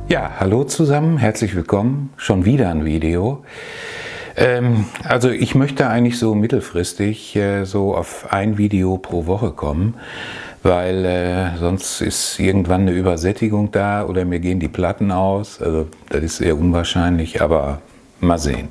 Ja, hallo zusammen, herzlich willkommen. Schon wieder ein Video. Also ich möchte eigentlich so mittelfristig so auf ein Video pro Woche kommen, weil sonst ist irgendwann eine Übersättigung da oder mir gehen die Platten aus. Also das ist eher unwahrscheinlich, aber mal sehen.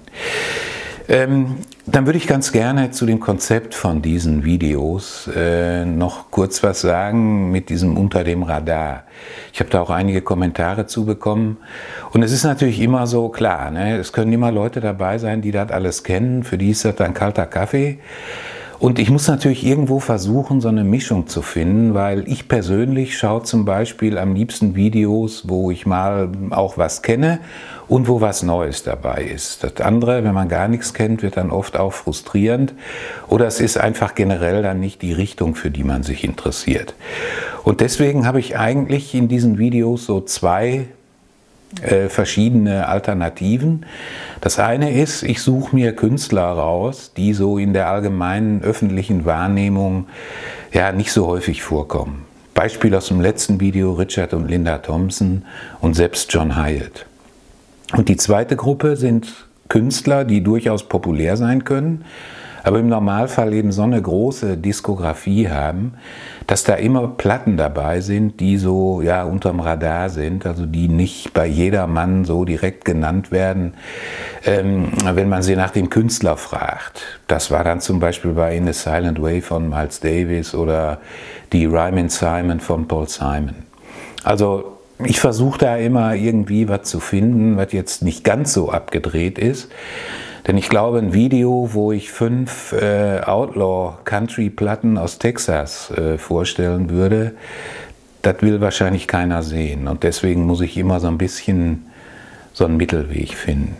Dann würde ich ganz gerne zu dem Konzept von diesen Videos noch kurz was sagen mit diesem Unter dem Radar. Ich habe da auch einige Kommentare zu bekommen und es ist natürlich immer so, klar, ne, es können immer Leute dabei sein, die das alles kennen, für die ist das dann kalter Kaffee. Und ich muss natürlich irgendwo versuchen, so eine Mischung zu finden, weil ich persönlich schaue zum Beispiel am liebsten Videos, wo ich mal auch was kenne und wo was Neues dabei ist. Das andere, wenn man gar nichts kennt, wird dann oft auch frustrierend oder es ist einfach generell dann nicht die Richtung, für die man sich interessiert. Und deswegen habe ich eigentlich in diesen Videos so zwei verschiedene Alternativen. Das eine ist, ich suche mir Künstler raus, die so in der allgemeinen öffentlichen Wahrnehmung ja nicht so häufig vorkommen. Beispiel aus dem letzten Video: Richard und Linda Thompson und selbst John Hiatt. Und die zweite Gruppe sind Künstler, die durchaus populär sein können, aber im Normalfall eben so eine große Diskografie haben, dass da immer Platten dabei sind, die so ja unterm Radar sind, also die nicht bei jedermann so direkt genannt werden, wenn man sie nach dem Künstler fragt. Das war dann zum Beispiel bei In a Silent Way von Miles Davis oder die Rhymin' Simon von Paul Simon. Also ich versuche da immer irgendwie was zu finden, was jetzt nicht ganz so abgedreht ist. Denn ich glaube, ein Video, wo ich 5 Outlaw-Country-Platten aus Texas vorstellen würde, das will wahrscheinlich keiner sehen. Und deswegen muss ich immer so ein bisschen so einen Mittelweg finden.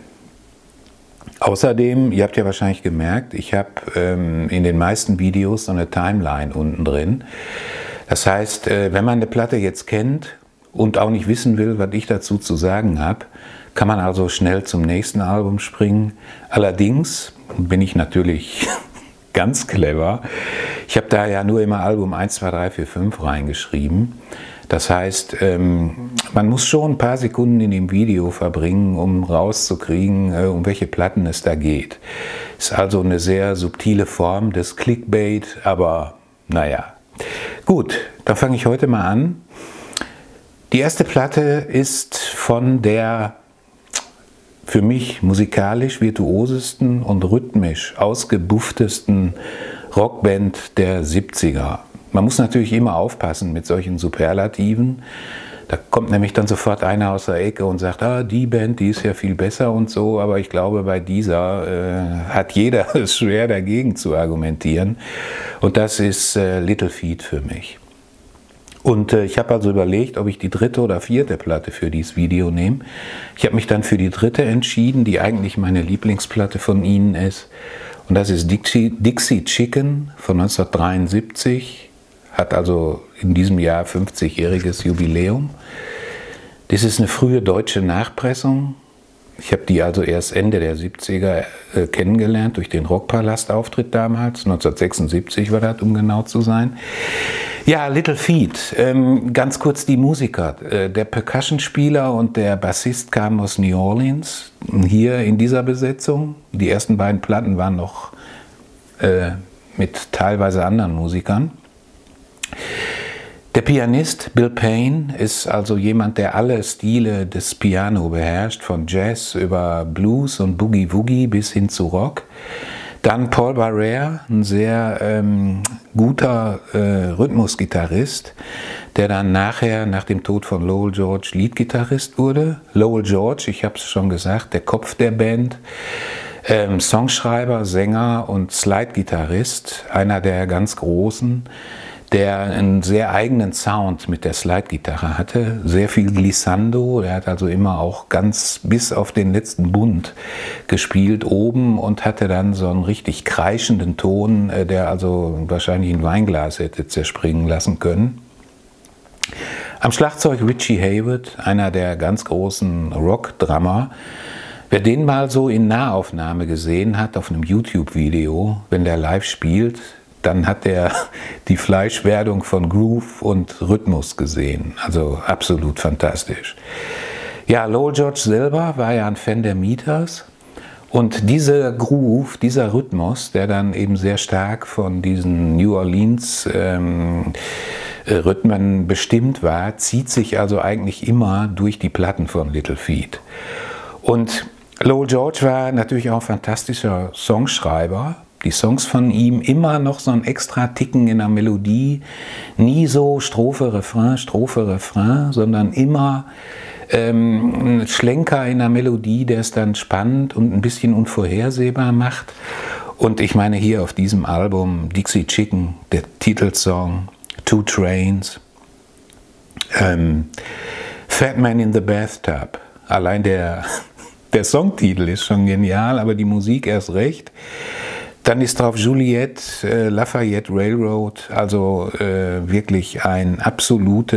Außerdem, ihr habt ja wahrscheinlich gemerkt, ich habe in den meisten Videos so eine Timeline unten drin. Das heißt, wenn man eine Platte jetzt kennt und auch nicht wissen will, was ich dazu zu sagen habe, kann man also schnell zum nächsten Album springen. Allerdings bin ich natürlich ganz clever. Ich habe da ja nur immer Album 1, 2, 3, 4, 5 reingeschrieben. Das heißt, man muss schon ein paar Sekunden in dem Video verbringen, um rauszukriegen, um welche Platten es da geht. Ist also eine sehr subtile Form des Clickbait, aber naja. Gut, dann fange ich heute mal an. Die erste Platte ist von der für mich musikalisch virtuosesten und rhythmisch ausgebufftesten Rockband der 70er. Man muss natürlich immer aufpassen mit solchen Superlativen. Da kommt nämlich dann sofort einer aus der Ecke und sagt, ah, die Band, die ist ja viel besser und so, aber ich glaube, bei dieser hat jeder es schwer dagegen zu argumentieren. Und das ist Little Feat für mich. Und ich habe also überlegt, ob ich die dritte oder vierte Platte für dieses Video nehme. Ich habe mich dann für die dritte entschieden, die eigentlich meine Lieblingsplatte von ihnen ist. Und das ist Dixie Chicken von 1973. Hat also in diesem Jahr 50-jähriges Jubiläum. Das ist eine frühe deutsche Nachpressung. Ich habe die also erst Ende der 70er kennengelernt durch den Rockpalast-Auftritt damals. 1976 war das, um genau zu sein. Ja, Little Feat. Ganz kurz die Musiker. Der Percussionspieler und der Bassist kamen aus New Orleans, hier in dieser Besetzung. Die ersten beiden Platten waren noch mit teilweise anderen Musikern. Der Pianist Bill Payne ist also jemand, der alle Stile des Piano beherrscht, von Jazz über Blues und Boogie-Woogie bis hin zu Rock. Dann Paul Barrere, ein sehr guter Rhythmusgitarrist, der dann nachher, nach dem Tod von Lowell George, Leadgitarrist wurde. Lowell George, ich habe es schon gesagt, der Kopf der Band, Songschreiber, Sänger und Slide-Gitarrist, einer der ganz Großen, der einen sehr eigenen Sound mit der Slide-Gitarre hatte, sehr viel Glissando, er hat also immer auch ganz bis auf den letzten Bund gespielt oben und hatte dann so einen richtig kreischenden Ton, der also wahrscheinlich ein Weinglas hätte zerspringen lassen können. Am Schlagzeug Richie Hayward, einer der ganz großen Rock-Drummer. Wer den mal so in Nahaufnahme gesehen hat, auf einem YouTube-Video, wenn der live spielt, dann hat er die Fleischwerdung von Groove und Rhythmus gesehen. Also absolut fantastisch. Ja, Lowell George selber war ja ein Fan der Meters. Und dieser Groove, dieser Rhythmus, der dann eben sehr stark von diesen New Orleans Rhythmen bestimmt war, zieht sich also eigentlich immer durch die Platten von Little Feat. Und Lowell George war natürlich auch ein fantastischer Songschreiber. Die Songs von ihm immer noch so ein extra Ticken in der Melodie, nie so Strophe, Refrain, sondern immer ein Schlenker in der Melodie, der es dann spannend und ein bisschen unvorhersehbar macht. Und ich meine hier auf diesem Album Dixie Chicken, der Titelsong, Two Trains, Fat Man in the Bathtub, allein der Songtitel ist schon genial, aber die Musik erst recht. Dann ist drauf Juliette, Lafayette Railroad, also wirklich eine absolut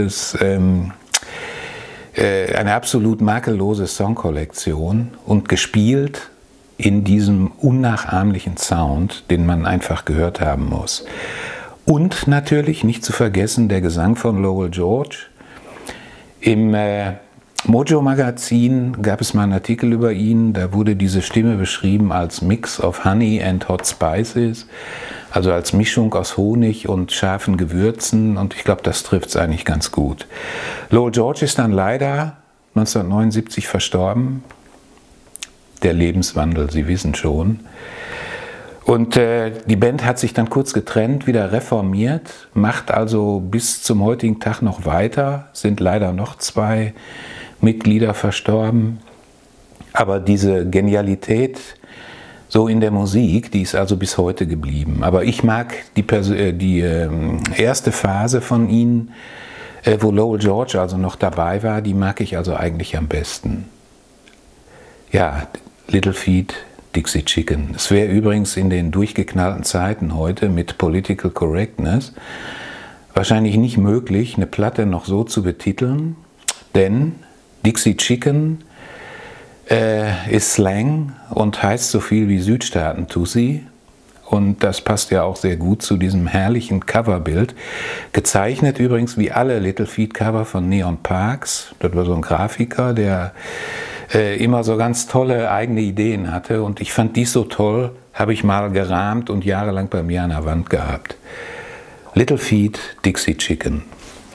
makellose Songkollektion und gespielt in diesem unnachahmlichen Sound, den man einfach gehört haben muss. Und natürlich, nicht zu vergessen, der Gesang von Lowell George. Im Mojo-Magazin gab es mal einen Artikel über ihn, da wurde diese Stimme beschrieben als Mix of Honey and Hot Spices, also als Mischung aus Honig und scharfen Gewürzen, und ich glaube, das trifft es eigentlich ganz gut. Lowell George ist dann leider 1979 verstorben. Der Lebenswandel, Sie wissen schon. Und die Band hat sich dann kurz getrennt, wieder reformiert, macht also bis zum heutigen Tag noch weiter, sind leider noch 2 Mitglieder verstorben. Aber diese Genialität so in der Musik, die ist also bis heute geblieben. Aber ich mag die erste Phase von ihnen, wo Lowell George also noch dabei war, die mag ich also eigentlich am besten. Ja, Little Feat, Dixie Chicken. Es wäre übrigens in den durchgeknallten Zeiten heute mit Political Correctness wahrscheinlich nicht möglich, eine Platte noch so zu betiteln, denn Dixie Chicken ist Slang und heißt so viel wie Südstaaten-Tussi. Und das passt ja auch sehr gut zu diesem herrlichen Coverbild. Gezeichnet übrigens wie alle Little Feat Cover von Neon Parks. Das war so ein Grafiker, der immer so ganz tolle eigene Ideen hatte. Und ich fand dies so toll, habe ich mal gerahmt und jahrelang bei mir an der Wand gehabt. Little Feat, Dixie Chicken.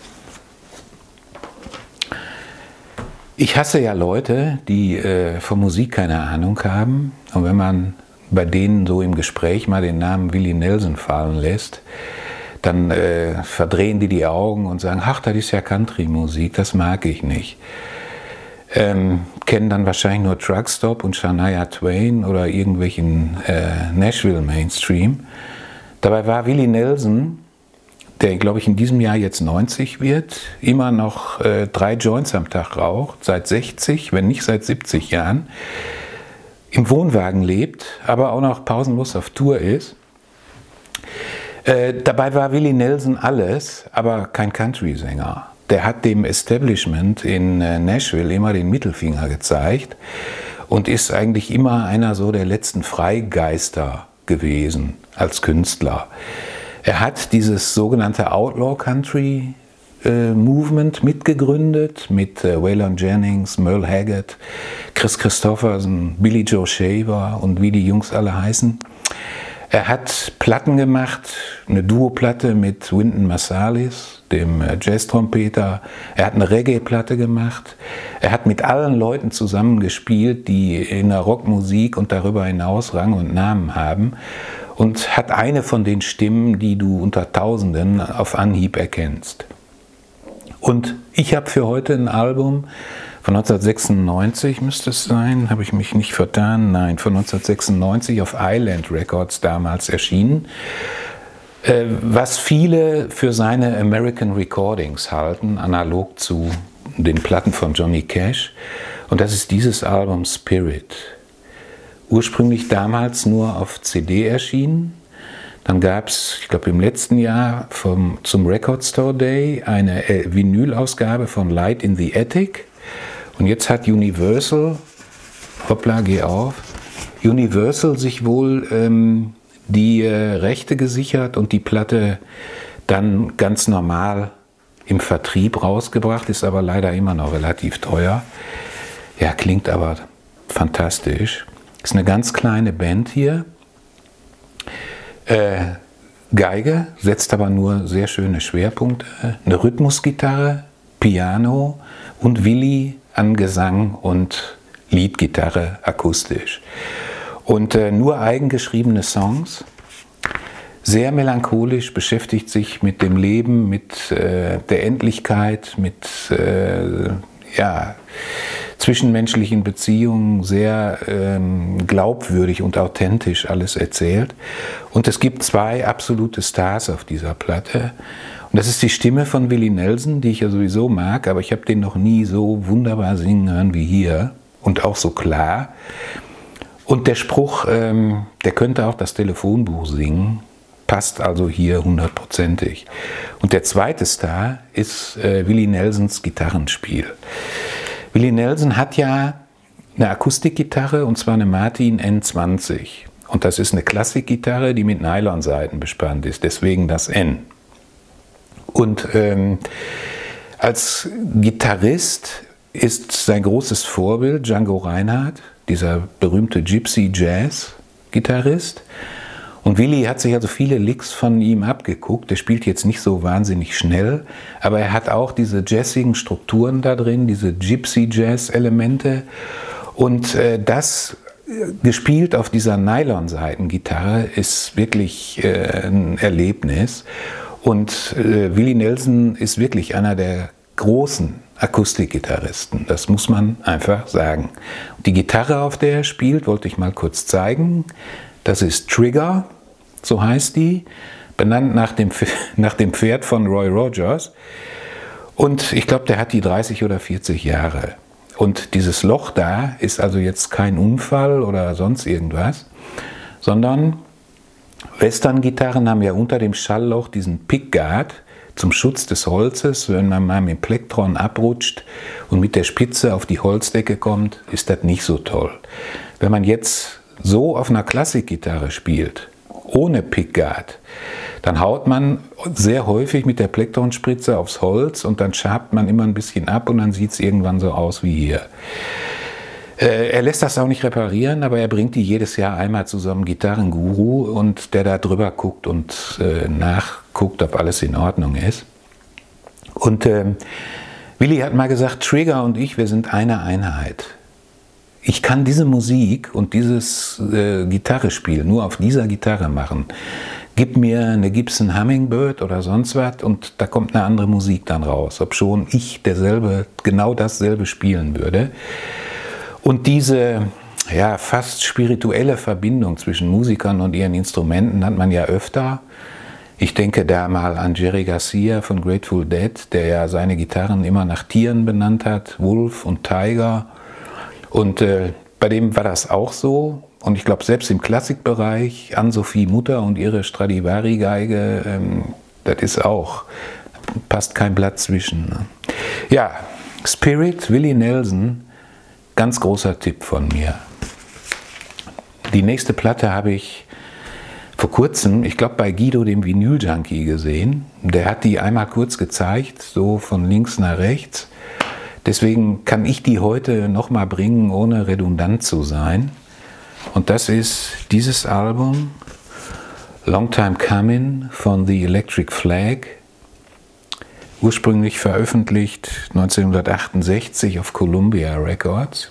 Ich hasse ja Leute, die von Musik keine Ahnung haben. Und wenn man bei denen so im Gespräch mal den Namen Willie Nelson fallen lässt, dann verdrehen die Augen und sagen, ach, das ist ja Country-Musik, das mag ich nicht. Kennen dann wahrscheinlich nur Truckstop und Shania Twain oder irgendwelchen Nashville Mainstream. Dabei war Willie Nelson, der, glaube ich, in diesem Jahr jetzt 90 wird, immer noch 3 Joints am Tag raucht, seit 60, wenn nicht seit 70 Jahren, im Wohnwagen lebt, aber auch noch pausenlos auf Tour ist. Dabei war Willie Nelson alles, aber kein Country-Sänger. Der hat dem Establishment in Nashville immer den Mittelfinger gezeigt und ist eigentlich immer einer so der letzten Freigeister gewesen als Künstler. Er hat dieses sogenannte Outlaw Country Movement mitgegründet mit Waylon Jennings, Merle Haggard, Chris Christopherson, Billy Joe Shaver und wie die Jungs alle heißen. Er hat Platten gemacht, eine Duo-Platte mit Wynton Marsalis, dem Jazz-Trompeter. Er hat eine Reggae-Platte gemacht. Er hat mit allen Leuten zusammengespielt, die in der Rockmusik und darüber hinaus Rang und Namen haben. Und hat eine von den Stimmen, die du unter Tausenden auf Anhieb erkennst. Und ich habe für heute ein Album von 1996, müsste es sein, habe ich mich nicht vertan, nein, von 1996 auf Island Records damals erschienen, was viele für seine American Recordings halten, analog zu den Platten von Johnny Cash. Und das ist dieses Album Spirit. Ursprünglich damals nur auf CD erschienen. Dann gab es, ich glaube im letzten Jahr zum Record Store Day eine Vinyl-Ausgabe von Light in the Attic. Und jetzt hat Universal, hoppla, geh auf, Universal sich wohl die Rechte gesichert und die Platte dann ganz normal im Vertrieb rausgebracht, ist aber leider immer noch relativ teuer. Ja, klingt aber fantastisch. Ist eine ganz kleine Band hier. Geige, setzt aber nur sehr schöne Schwerpunkte. Eine Rhythmusgitarre, Piano und Willi an Gesang und Leadgitarre akustisch. Und nur eigengeschriebene Songs. Sehr melancholisch, beschäftigt sich mit dem Leben, mit der Endlichkeit, mit zwischenmenschlichen Beziehungen, sehr glaubwürdig und authentisch alles erzählt. Und es gibt zwei absolute Stars auf dieser Platte. Und das ist die Stimme von Willie Nelson, die ich ja sowieso mag, aber ich habe den noch nie so wunderbar singen hören wie hier und auch so klar. Und der Spruch, der könnte auch das Telefonbuch singen, passt also hier 100%ig. Und der zweite Star ist Willie Nelsons Gitarrenspiel. Willie Nelson hat ja eine Akustikgitarre, und zwar eine Martin N20. Und das ist eine Klassikgitarre, die mit Nylonsaiten bespannt ist, deswegen das N. Und als Gitarrist ist sein großes Vorbild Django Reinhardt, dieser berühmte Gypsy Jazz Gitarrist. Und Willi hat sich also viele Licks von ihm abgeguckt. Der spielt jetzt nicht so wahnsinnig schnell, aber er hat auch diese jazzigen Strukturen da drin, diese Gypsy Jazz Elemente. Und das gespielt auf dieser Nylon-Seitengitarre ist wirklich ein Erlebnis. Und Willie Nelson ist wirklich einer der großen Akustikgitarristen. Das muss man einfach sagen. Die Gitarre, auf der er spielt, wollte ich mal kurz zeigen. Das ist Trigger, so heißt die, benannt nach dem Pferd von Roy Rogers. Und ich glaube, der hat die 30 oder 40 Jahre. Und dieses Loch da ist also jetzt kein Unfall oder sonst irgendwas, sondern Western-Gitarren haben ja unter dem Schallloch diesen Pickguard zum Schutz des Holzes. Wenn man mal mit dem Plektron abrutscht und mit der Spitze auf die Holzdecke kommt, ist das nicht so toll. Wenn man jetzt so auf einer Klassikgitarre spielt, ohne Pickguard, dann haut man sehr häufig mit der Plektronspritze aufs Holz und dann schabt man immer ein bisschen ab und dann sieht es irgendwann so aus wie hier. Er lässt das auch nicht reparieren, aber er bringt die jedes Jahr einmal zu so einem Gitarrenguru und der da drüber guckt und nachguckt, ob alles in Ordnung ist. Und Willi hat mal gesagt, Trigger und ich, wir sind eine Einheit. Ich kann diese Musik und dieses Gitarrespiel nur auf dieser Gitarre machen. Gib mir eine Gibson Hummingbird oder sonst was und da kommt eine andere Musik dann raus, obschon ich genau dasselbe spielen würde. Und diese fast spirituelle Verbindung zwischen Musikern und ihren Instrumenten hat man ja öfter. Ich denke da mal an Jerry Garcia von Grateful Dead, der ja seine Gitarren immer nach Tieren benannt hat, Wolf und Tiger. Und bei dem war das auch so. Und ich glaube, selbst im Klassikbereich, Ann-Sophie Mutter und ihre Stradivari-Geige, das ist auch, passt kein Blatt zwischen. Ne? Ja, Spirit, Willie Nelson, ganz großer Tipp von mir. Die nächste Platte habe ich vor kurzem, ich glaube bei Guido, dem Vinyl-Junkie, gesehen. Der hat die einmal kurz gezeigt, so von links nach rechts. Deswegen kann ich die heute nochmal bringen, ohne redundant zu sein. Und das ist dieses Album, Long Time Coming von The Electric Flag, ursprünglich veröffentlicht 1968 auf Columbia Records.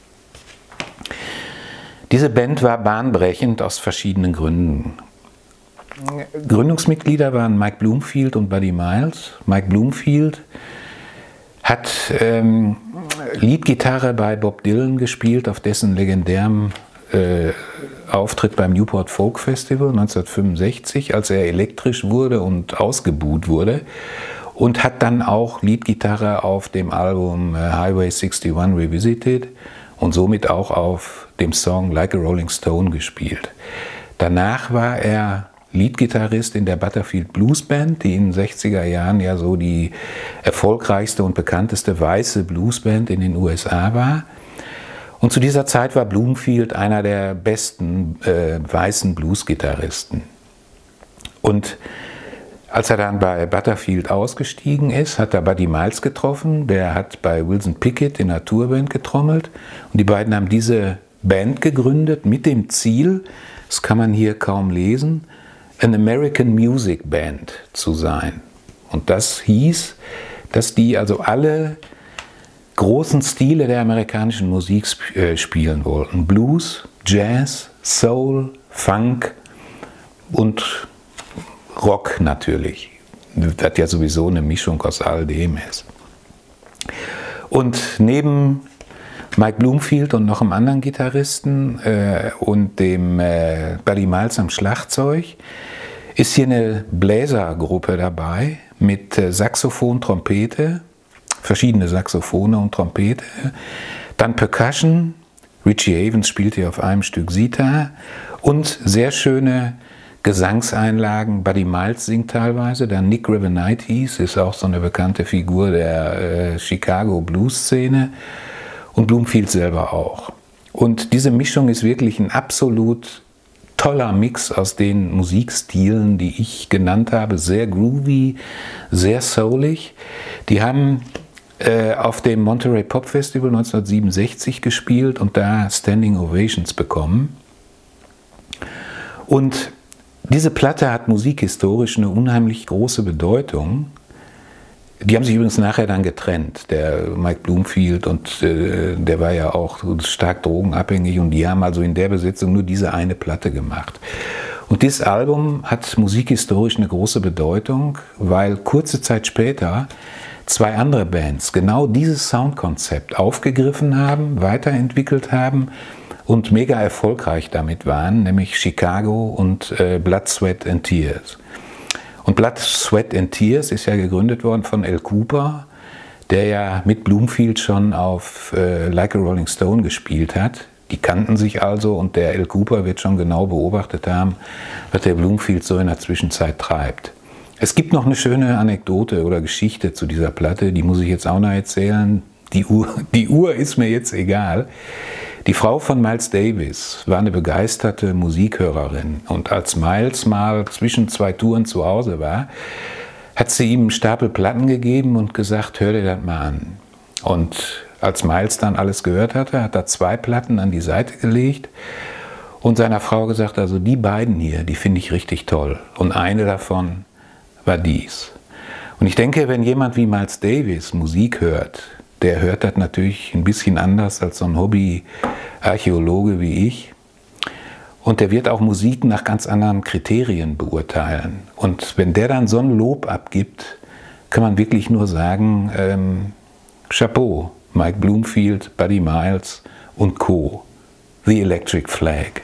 Diese Band war bahnbrechend aus verschiedenen Gründen. Gründungsmitglieder waren Mike Bloomfield und Buddy Miles. Mike Bloomfield hat Leadgitarre bei Bob Dylan gespielt, auf dessen legendärem Auftritt beim Newport Folk Festival 1965, als er elektrisch wurde und ausgebuht wurde, und hat dann auch Leadgitarre auf dem Album Highway 61 Revisited und somit auch auf dem Song Like a Rolling Stone gespielt. Danach war er Leadgitarrist in der Butterfield Blues Band, die in den 60er Jahren ja so die erfolgreichste und bekannteste weiße Bluesband in den USA war. Und zu dieser Zeit war Bloomfield einer der besten weißen Blues-Gitarristen. Und Als er dann bei Butterfield ausgestiegen ist, hat er Buddy Miles getroffen. Der hat bei Wilson Pickett in der Tourband getrommelt. Und die beiden haben diese Band gegründet mit dem Ziel, das kann man hier kaum lesen, an American Music Band zu sein. Und das hieß, dass die also alle großen Stile der amerikanischen Musik spielen wollten. Blues, Jazz, Soul, Funk und Rock natürlich, das ja sowieso eine Mischung aus all dem ist. Und neben Mike Bloomfield und noch einem anderen Gitarristen und dem Buddy Miles am Schlagzeug ist hier eine Bläsergruppe dabei mit Saxophon, Trompete, verschiedene Saxophone und Trompete, dann Percussion, Richie Havens spielt hier auf einem Stück Sitar und sehr schöne Gesangseinlagen. Buddy Miles singt teilweise, dann Nick Revenaitis ist auch so eine bekannte Figur der Chicago Blues-Szene und Bloomfield selber auch. Und diese Mischung ist wirklich ein absolut toller Mix aus den Musikstilen, die ich genannt habe, sehr groovy, sehr soulig. Die haben auf dem Monterey Pop Festival 1967 gespielt und da Standing Ovations bekommen. Und diese Platte hat musikhistorisch eine unheimlich große Bedeutung. Die haben sich übrigens nachher dann getrennt, der Mike Bloomfield, und der war ja auch stark drogenabhängig, und die haben also in der Besetzung nur diese eine Platte gemacht. Und dieses Album hat musikhistorisch eine große Bedeutung, weil kurze Zeit später zwei andere Bands genau dieses Soundkonzept aufgegriffen haben, weiterentwickelt haben und mega erfolgreich damit waren, nämlich Chicago und Blood, Sweat and Tears. Und Blood, Sweat and Tears ist ja gegründet worden von Al Kooper, der ja mit Bloomfield schon auf Like a Rolling Stone gespielt hat. Die kannten sich also, und der Al Kooper wird schon genau beobachtet haben, was der Bloomfield so in der Zwischenzeit treibt. Es gibt noch eine schöne Anekdote oder Geschichte zu dieser Platte, die muss ich jetzt auch noch erzählen. Die Uhr ist mir jetzt egal. Die Frau von Miles Davis war eine begeisterte Musikhörerin, und als Miles mal zwischen zwei Touren zu Hause war, hat sie ihm einen Stapel Platten gegeben und gesagt, hör dir das mal an. Und als Miles dann alles gehört hatte, hat er zwei Platten an die Seite gelegt und seiner Frau gesagt, also die beiden hier, die finde ich richtig toll. Und eine davon war dies. Und ich denke, wenn jemand wie Miles Davis Musik hört, der hört das natürlich ein bisschen anders als so ein Hobby-Archäologe wie ich. Und der wird auch Musik nach ganz anderen Kriterien beurteilen. Und wenn der dann so ein Lob abgibt, kann man wirklich nur sagen, Chapeau, Mike Bloomfield, Buddy Miles und Co. The Electric Flag.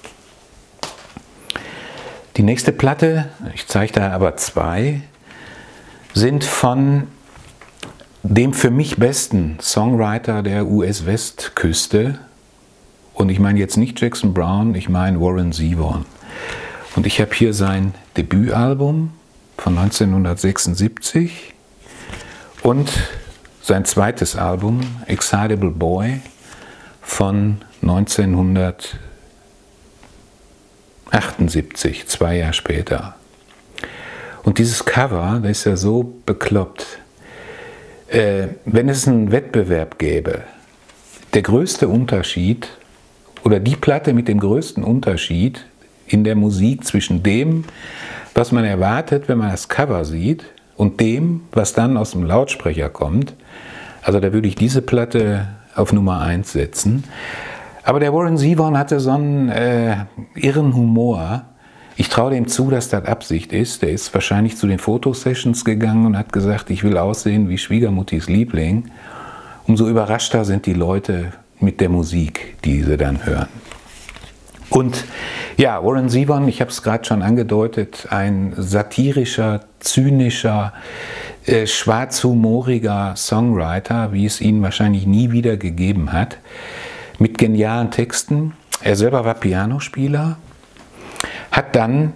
Die nächste Platte, ich zeige da aber zwei, sind von dem für mich besten Songwriter der US-Westküste. Und ich meine jetzt nicht Jackson Browne, ich meine Warren Zevon. Und ich habe hier sein Debütalbum von 1976 und sein zweites Album, Excitable Boy, von 1978, 2 Jahre später. Und dieses Cover, das ist ja so bekloppt. Wenn es einen Wettbewerb gäbe, der größte Unterschied oder die Platte mit dem größten Unterschied in der Musik zwischen dem, was man erwartet, wenn man das Cover sieht, und dem, was dann aus dem Lautsprecher kommt, also da würde ich diese Platte auf Nummer 1 setzen. Aber der Warren Zevon hatte so einen irren Humor. Ich traue dem zu, dass das Absicht ist. Der ist wahrscheinlich zu den Fotosessions gegangen und hat gesagt, ich will aussehen wie Schwiegermuttis Liebling. Umso überraschter sind die Leute mit der Musik, die sie dann hören. Und ja, Warren Zevon, ich habe es gerade schon angedeutet, ein satirischer, zynischer, schwarzhumoriger Songwriter, wie es ihn wahrscheinlich nie wieder gegeben hat, mit genialen Texten. Er selber war Pianospieler, hat dann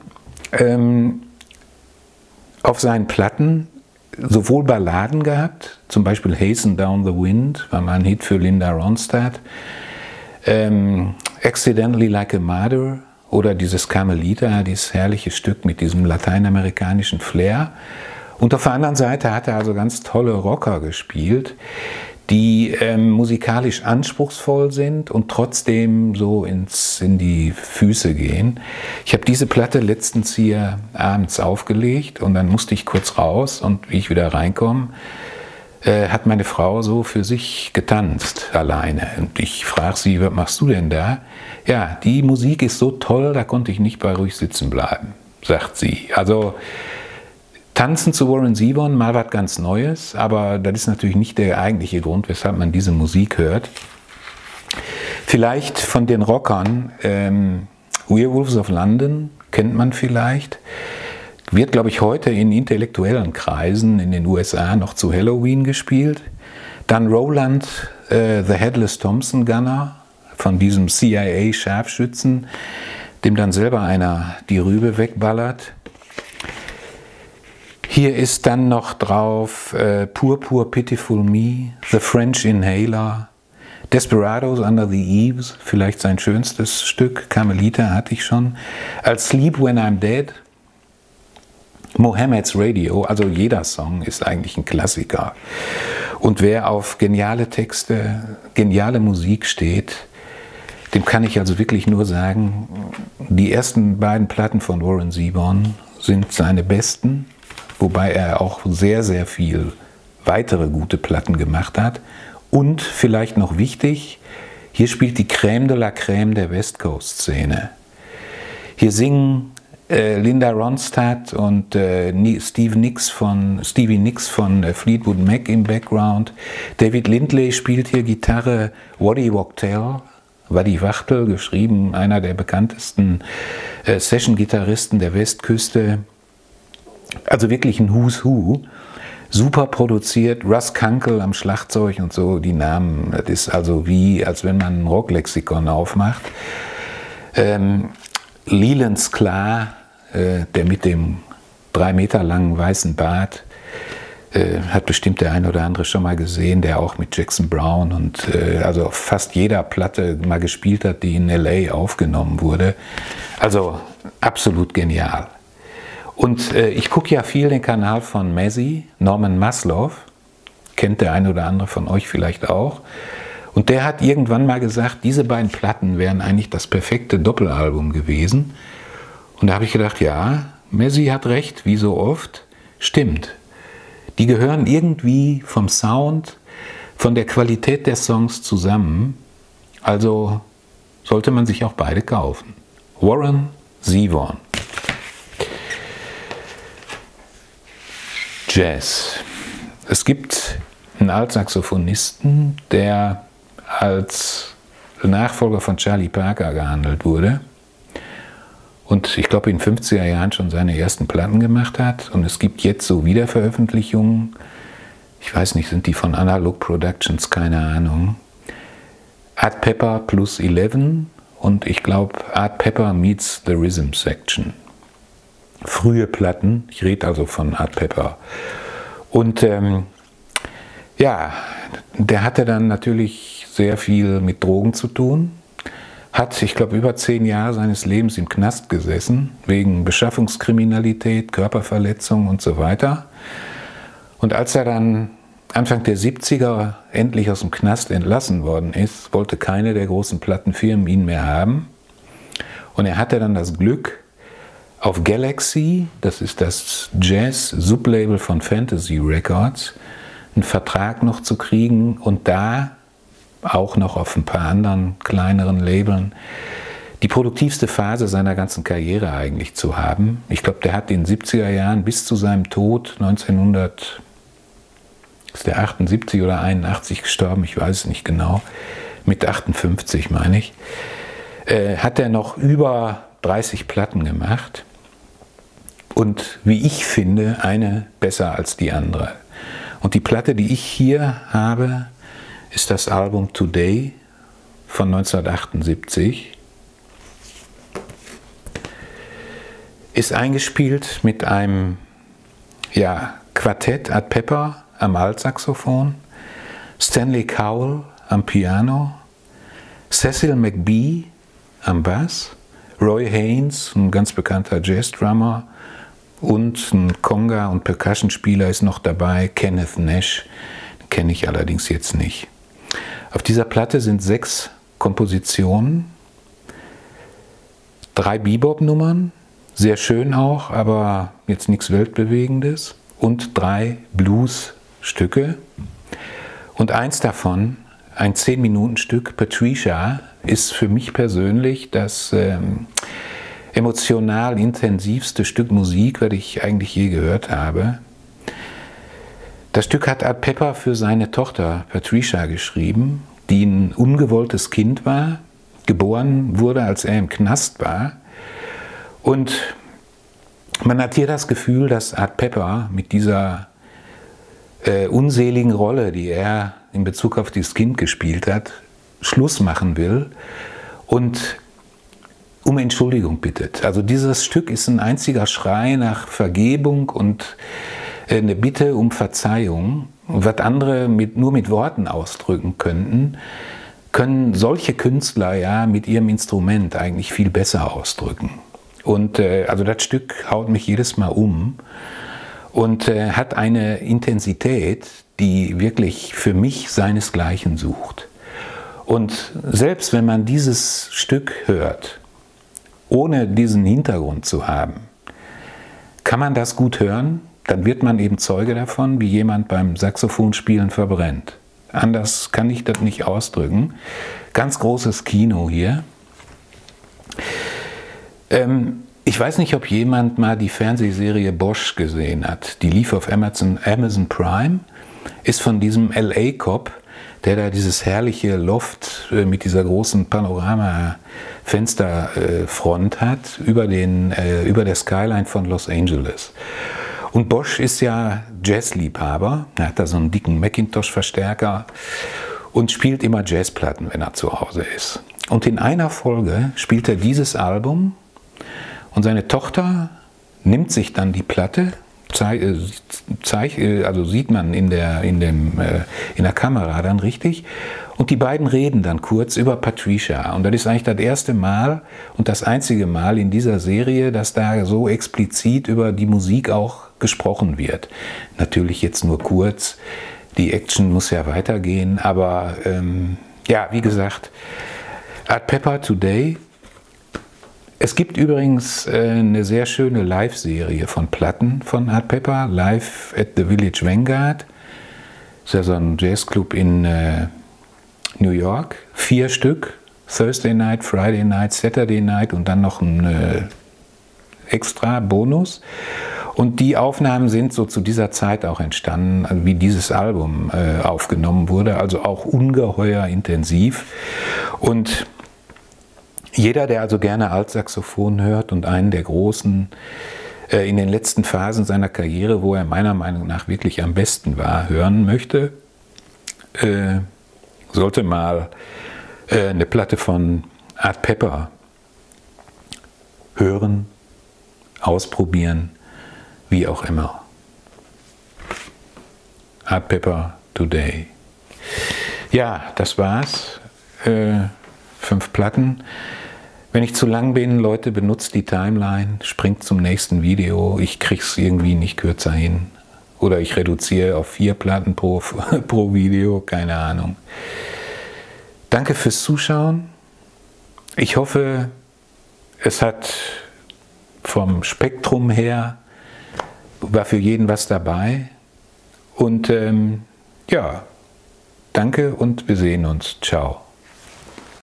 auf seinen Platten sowohl Balladen gehabt, zum Beispiel Hasten Down the Wind, war mal ein Hit für Linda Ronstadt, Accidentally Like a Mother oder dieses Carmelita, dieses herrliche Stück mit diesem lateinamerikanischen Flair. Und auf der anderen Seite hat er also ganz tolle Rocker gespielt, die musikalisch anspruchsvoll sind und trotzdem so in die Füße gehen. Ich habe diese Platte letztens hier abends aufgelegt und dann musste ich kurz raus und wie ich wieder reinkomme, hat meine Frau so für sich getanzt alleine. Und ich frage sie, was machst du denn da? Ja, die Musik ist so toll, da konnte ich nicht bei ruhig sitzen bleiben, sagt sie. Also Tanzen zu Warren Zevon, mal was ganz Neues, aber das ist natürlich nicht der eigentliche Grund, weshalb man diese Musik hört. Vielleicht von den Rockern, Werewolves of London kennt man vielleicht, wird, glaube ich, heute in intellektuellen Kreisen in den USA noch zu Halloween gespielt. Dann Roland, The Headless Thompson Gunner, von diesem CIA-Scharfschützen, dem dann selber einer die Rübe wegballert. Hier ist dann noch drauf Poor Poor Pitiful Me, The French Inhaler, Desperados Under the Eaves, vielleicht sein schönstes Stück, Carmelita hatte ich schon, I'll Sleep When I'm Dead, Mohammed's Radio, also jeder Song ist eigentlich ein Klassiker. Und wer auf geniale Texte, geniale Musik steht, dem kann ich also wirklich nur sagen, die ersten beiden Platten von Warren Zevon sind seine besten, wobei er auch sehr, sehr viel weitere gute Platten gemacht hat. Und vielleicht noch wichtig, hier spielt die Crème de la Crème der West Coast Szene. Hier singen Linda Ronstadt und Stevie Nicks von Fleetwood Mac im Background. David Lindley spielt hier Gitarre, Waddy Wachtel, geschrieben, einer der bekanntesten Session-Gitarristen der Westküste. Also wirklich ein Who's Who. Super produziert, Russ Kunkel am Schlagzeug und so, die Namen, das ist also wie, als wenn man ein Rocklexikon aufmacht. Leland Sklar, der mit dem 3 Meter langen weißen Bart, hat bestimmt der ein oder andere schon mal gesehen, der auch mit Jackson Browne und also auf fast jeder Platte mal gespielt hat, die in LA aufgenommen wurde. Also absolut genial. Und ich gucke ja viel den Kanal von Mazzy, Norman Maslow, kennt der ein oder andere von euch vielleicht auch. Und der hat irgendwann mal gesagt, diese beiden Platten wären eigentlich das perfekte Doppelalbum gewesen. Und da habe ich gedacht, ja, Mazzy hat recht, wie so oft, stimmt. Die gehören irgendwie vom Sound, von der Qualität der Songs zusammen. Also sollte man sich auch beide kaufen. Warren Zevon. Jazz. Es gibt einen Altsaxophonisten, der als Nachfolger von Charlie Parker gehandelt wurde und ich glaube in den 50er Jahren schon seine ersten Platten gemacht hat. Und es gibt jetzt so Wiederveröffentlichungen, ich weiß nicht, sind die von Analog Productions, keine Ahnung. Art Pepper plus 11 und ich glaube Art Pepper meets the Rhythm Section. Frühe Platten, ich rede also von Art Pepper. Und ja, der hatte dann natürlich sehr viel mit Drogen zu tun. Hat, ich glaube, über 10 Jahre seines Lebens im Knast gesessen, wegen Beschaffungskriminalität, Körperverletzung und so weiter. Und als er dann Anfang der 70er endlich aus dem Knast entlassen worden ist, wollte keine der großen Plattenfirmen ihn mehr haben. Und er hatte dann das Glück, auf Galaxy, das ist das Jazz-Sublabel von Fantasy Records, einen Vertrag noch zu kriegen und da auch noch auf ein paar anderen kleineren Labeln die produktivste Phase seiner ganzen Karriere eigentlich zu haben. Ich glaube, der hat in den 70er Jahren bis zu seinem Tod 1978 oder 81 gestorben, ich weiß es nicht genau, mit 58 meine ich, hat er noch über 30 Platten gemacht und wie ich finde, eine besser als die andere. Und die Platte, die ich hier habe, ist das Album Today von 1978. Ist eingespielt mit einem Quartett, Art Pepper am Altsaxophon, Stanley Cowell am Piano, Cecil McBee am Bass, Roy Haynes, ein ganz bekannter Jazz-Drummer, und ein Conga- und Percussionspieler ist noch dabei, Kenneth Nash, den kenne ich allerdings jetzt nicht. Auf dieser Platte sind 6 Kompositionen, 3 Bebop-Nummern, sehr schön auch, aber jetzt nichts Weltbewegendes, und 3 Blues-Stücke. Und eins davon, ein 10-Minuten-Stück, Patricia, ist für mich persönlich das emotional intensivste Stück Musik, was ich eigentlich je gehört habe. Das Stück hat Art Pepper für seine Tochter Patricia geschrieben, die ein ungewolltes Kind war, geboren wurde, als er im Knast war. Und man hat hier das Gefühl, dass Art Pepper mit dieser unseligen Rolle, die er in Bezug auf dieses Kind gespielt hat, Schluss machen will und um Entschuldigung bittet. Also dieses Stück ist ein einziger Schrei nach Vergebung und eine Bitte um Verzeihung. Was andere nur mit Worten ausdrücken könnten, können solche Künstler ja mit ihrem Instrument eigentlich viel besser ausdrücken. Und also das Stück haut mich jedes Mal um und hat eine Intensität, die wirklich für mich seinesgleichen sucht. Und selbst wenn man dieses Stück hört, ohne diesen Hintergrund zu haben, kann man das gut hören, dann wird man eben Zeuge davon, wie jemand beim Saxophonspielen verbrennt. Anders kann ich das nicht ausdrücken. Ganz großes Kino hier. Ich weiß nicht, ob jemand mal die Fernsehserie Bosch gesehen hat. Die lief auf Amazon Prime, ist von diesem LA-Cop, der da dieses herrliche Loft mit dieser großen Panorama-Fensterfront hat über der Skyline von Los Angeles. Und Bosch ist ja Jazzliebhaber, er hat da so einen dicken Macintosh-Verstärker und spielt immer Jazzplatten, wenn er zu Hause ist. Und in einer Folge spielt er dieses Album und seine Tochter nimmt sich dann die Platte, also sieht man in der Kamera dann richtig, und die beiden reden dann kurz über Patricia. Und das ist eigentlich das erste Mal und das einzige Mal in dieser Serie, dass da so explizit über die Musik auch gesprochen wird. Natürlich jetzt nur kurz, die Action muss ja weitergehen, aber ja, wie gesagt, Art Pepper Today. Es gibt übrigens eine sehr schöne Live-Serie von Platten von Art Pepper, Live at the Village Vanguard. Das ist ja so ein Jazzclub in New York. 4 Stück, Thursday Night, Friday Night, Saturday Night und dann noch ein extra Bonus. Und die Aufnahmen sind so zu dieser Zeit auch entstanden, wie dieses Album aufgenommen wurde, also auch ungeheuer intensiv. Und jeder, der also gerne Altsaxophon hört und einen der großen in den letzten Phasen seiner Karriere, wo er meiner Meinung nach wirklich am besten war, hören möchte, sollte mal eine Platte von Art Pepper hören, ausprobieren, wie auch immer. Art Pepper Today. Ja, das war's. 5 Platten. Wenn ich zu lang bin, Leute, benutzt die Timeline, springt zum nächsten Video. Ich krieg's irgendwie nicht kürzer hin. Oder ich reduziere auf 4 Platten pro Video, keine Ahnung. Danke fürs Zuschauen. Ich hoffe, es hat vom Spektrum her, war für jeden was dabei. Und ja, danke und wir sehen uns. Ciao.